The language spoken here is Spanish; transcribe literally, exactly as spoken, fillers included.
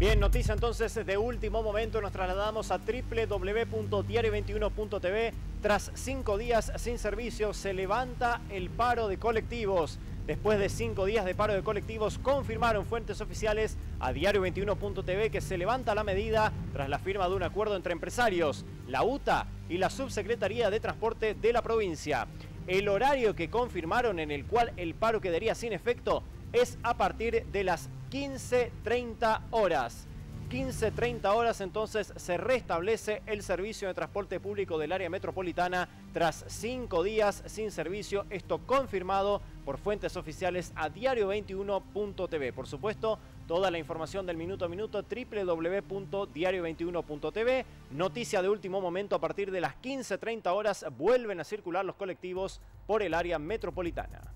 Bien, noticia entonces de último momento. Nos trasladamos a doble u doble u doble u punto diario veintiuno punto t v. Tras cinco días sin servicio, se levanta el paro de colectivos. Después de cinco días de paro de colectivos, confirmaron fuentes oficiales a diario veintiuno punto t v que se levanta la medida tras la firma de un acuerdo entre empresarios, la U T A y la Subsecretaría de Transporte de la provincia. El horario que confirmaron en el cual el paro quedaría sin efecto es a partir de las quince treinta horas. quince treinta horas entonces se restablece el servicio de transporte público del área metropolitana tras cinco días sin servicio. Esto confirmado por fuentes oficiales a diario veintiuno punto t v. Por supuesto, toda la información del minuto a minuto, doble u doble u doble u punto diario veintiuno punto t v. Noticia de último momento, a partir de las quince treinta horas vuelven a circular los colectivos por el área metropolitana.